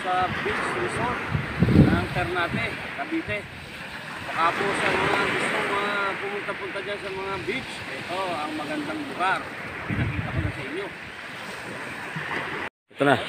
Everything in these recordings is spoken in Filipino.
sa beach resort ng Ternate, Cavite. Baka po sa mga gusto pumunta-punta dyan sa mga beach, ito ang magandang lugar. Pinakita ko na sa inyo. Ito na.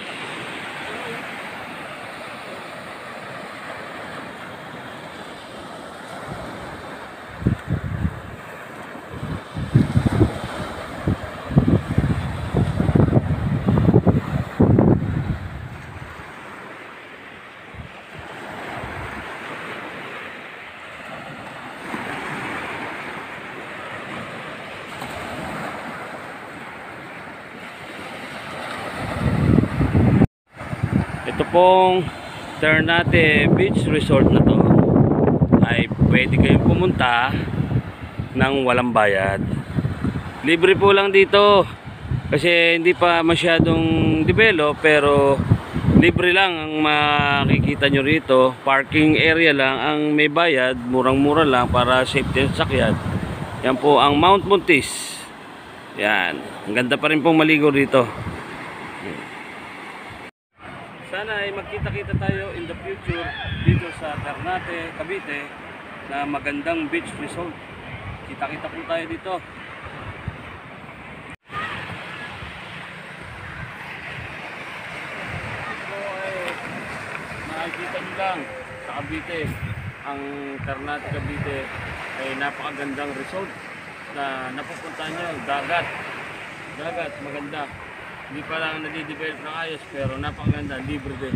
Ito pong Ternate Beach Resort na to ay pwede kayong pumunta ng walang bayad. Libre po lang dito kasi hindi pa masyadong develop, pero libre lang ang makikita nyo rito. Parking area lang ang may bayad, murang-mura lang para safety ng sakyan. Yan po ang Mount Muntis. Yan, ang ganda pa rin pong maligo rito. Sana ay magkita-kita tayo in the future dito sa Ternate, Cavite na magandang beach resort. Kita-kita po tayo dito. Ito ay makikita nyo lang sa Cavite. Ang Ternate, Cavite ay napakagandang resort na napupuntahan nyo. Dagat, maganda. Hindi pa lang nadidevelop ng ayos, pero napakaganda, libre din.